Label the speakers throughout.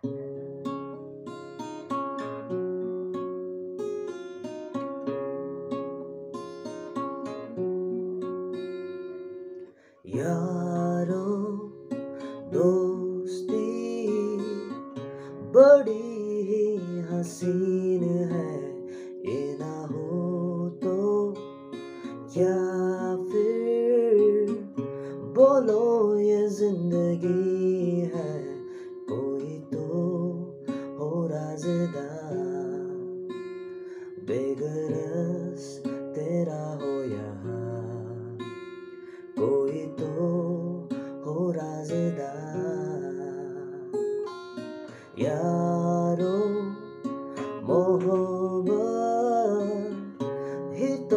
Speaker 1: यारो दोस्ती बड़ी ही हसीन है, ये ना हो तो क्या फिर बोलो ये जिंदगी है। कोई तो हो राज़दार, बेगरज तेरा हो यहाँ, कोई तो हो राज़दार। यारो मोहब्बत ही तो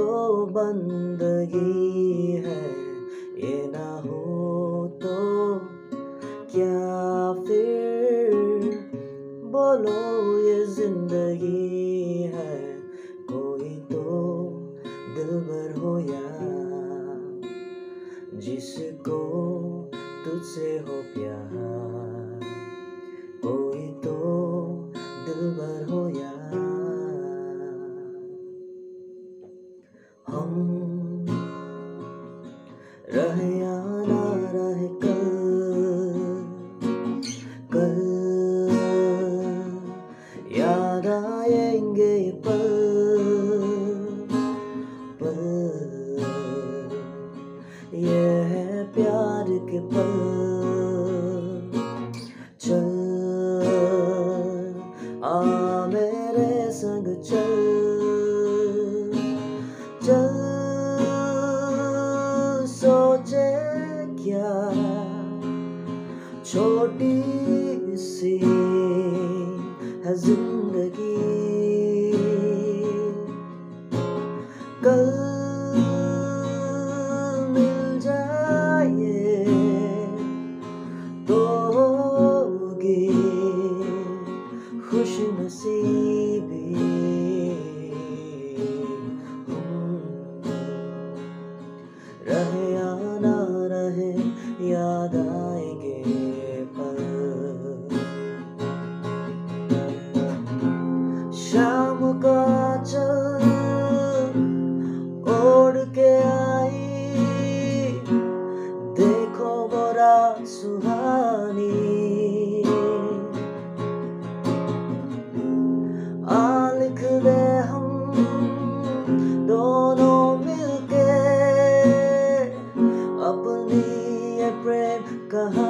Speaker 1: बंदगी है, ये ना हो तो क्या फिर बोलो ये जिंदगी है। कोई तो दिलबर हो यार, जिसको तुझसे हो प्यार, कोई तो दिलबर हो यार। हम रहे या ना रहे कल याद आएंगे ये पल, ये है प्यार के पल। चल आ मेरे संग चल, चल सोचे क्या छोटी सी है जिंदगी, कल मिल जाए तो होगी खुश नसीबी। रहे या ना रहे याद आएंगे पल। शाम का चल ओढ़ के आई, देखो बड़ा सुहानी, आ लिख दे हम दोनों मिलके अपनी ये प्रेम कहानी।